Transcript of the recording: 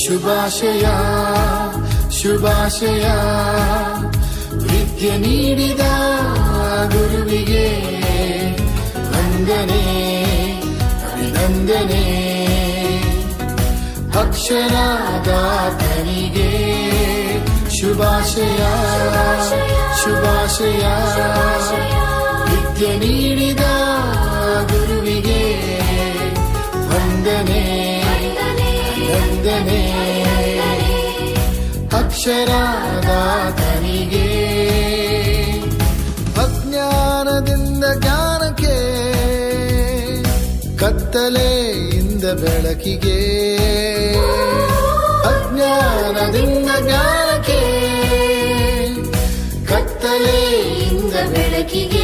ಶುಭಾಶಯ ಶುಭಾಶಯ ವಿದ್ಯೆ ನೀಡಿದ ಗುರುವಿಗೆ ವಂದನೆ ಅಭಿನಂದನೆ ಅಕ್ಷರದಾತನಿಗೆ ಶುಭಾಶಯ ಶುಭಾಶಯ ವಿದ್ಯೆ ನೀಡಿದ ಗುರುವಿಗೆ ವಂದನೆ ವಂದನೆ ಅಕ್ಷರದಾತನಿಗೆ ಅಜ್ಞಾನದಿಂದ ಜ್ಞಾನಕ್ಕೆ ಕತ್ತಲೆಯಿಂದ ಬೆಳಕಿಗೆ ಅಜ್ಞಾನದಿಂದ ಜ್ಞಾನಕ್ಕೆ ಕತ್ತಲೆಯಿಂದ ಬೆಳಕಿಗೆ